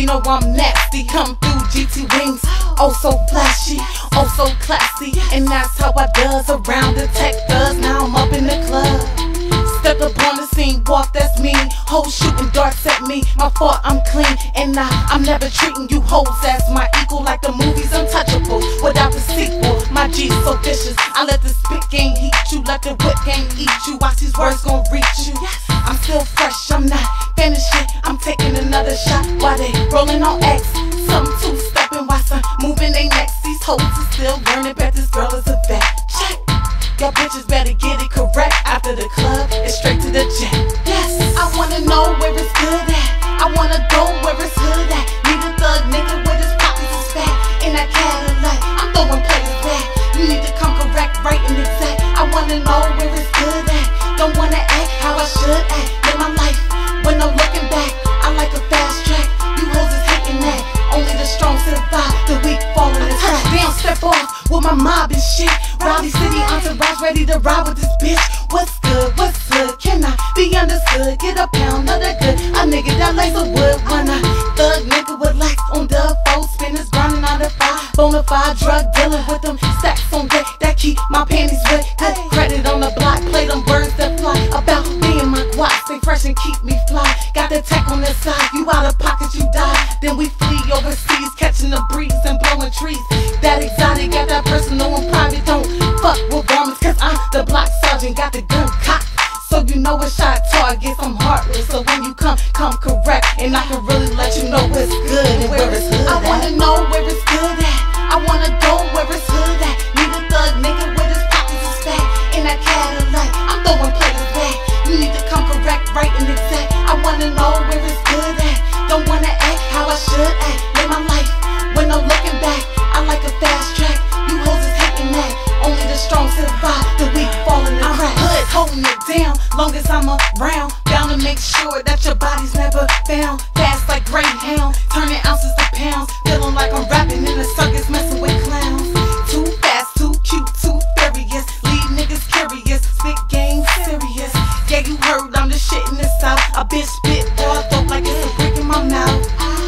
you know I'm nasty. Come through GT wings, oh so flashy, oh so classy. And that's how I does around the tech thugs. Now I'm up in the club, stepped up on the scene, walk that's mean. Hoes shooting darts at me, my fault I'm clean. And I'm never treating you hoes as my equal, like the movies Untouchable without the sequel. My G's so vicious, I let the spit game heat you, let the whip game eat you. Watch these words gon' reach you. I'm still fresh, I'm not finished yet, I'm taking another shot while they rolling on X. Something two-stepping while some moving they necks. These hoes are still learning, bet this girl is a vet. Check. Y'all bitches better get it correct. After the club, it's straight to the jet. Yes, I wanna know where it's good at. I wanna go where it's hood at. Need a thug nigga with his pockets is fat. In that Cadillac, I'm throwing players back. You need to come correct, right and exact. I wanna know where it's good at. Don't wanna act how I should act. Live my life when I'm looking back. I like a fast track. You hoes is hating that. Only the strong survive, the weak fall in the crack. Down, step off with my mob and shit. Rowdy City entourage ready to ride with this bitch. What's good? What's good? Can I be understood? Get a pound of that good. A nigga that lays a wood when I thug nigga with lax on the foe. Spinners grinding on the fire. Bonafide drug dealing with them stacks on deck that keep my panties wet. Good credit on the block. Play them birds that fly. About me and my guap. Stay fresh and keep me fly. Got the tech on the side. You out of pocket, you die. Then we flee overseas, catching the breeze and blowing trees. That exotic, got that personal and private. Don't fuck with garments, cause I'm the block sergeant. Got the gun cocked, so you know it's shot targets. I'm heartless, so when you come correct. And I can really let you know what's good and where it's hood at. I wanna know where it's good at. I wanna go where it's hood at. Need a thug nigga with his pockets is fat. In that Cadillac, I'm throwing players back. You need to come correct, right and exact. I wanna know where it's good at. Don't wanna act how I should act. Live my life when I'm looking back. I like a fast track. You hoes is hating that. Only the strong survive, the weak fall in the crack. Hood holding it down, long as I'm around. Bound to make sure that your body's never found. Fast like Greyhound, turning ounces to pounds. Feeling like I'm rapping in a circus, messing with clowns. Too fast, too cute, too furious. Leave niggas curious, spit game serious. Yeah, you heard I'm the shit in the south. A bitch spit all dope like it's a brick in my mouth.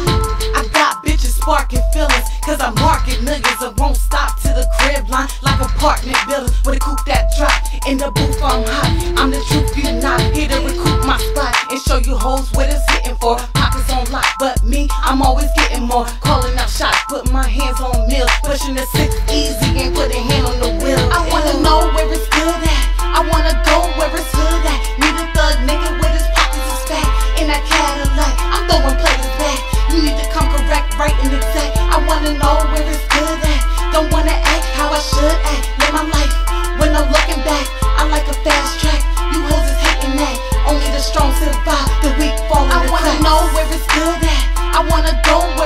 I got bitches sparking feelings, cause I market niggas that won't stop to the crib line. Like apartment buildings with a coupe that drop. In the booth I'm hot, I'm the truth, you not. Here to recoup my spot and show you hoes what it's hitting for. Pockets on lock, but me, I'm always getting more. Calling out shots, putting my hands on meals. Pushing the 6 easy, ain't putting hand on the wheel. I wanna know where it's good at. I wanna go where it's hood at. Need a thug nigga with his pockets is fat. In that Cadillac, I'm throwing players back. You need to come correct, right and exact. I wanna know where it's good at. Don't wanna act how I should act. Live my life when I'm looking back. I like a fast track. You hoes is hating that. Only the strong survive, the weak fall in the crack. I wanna know where it's good at. I wanna go where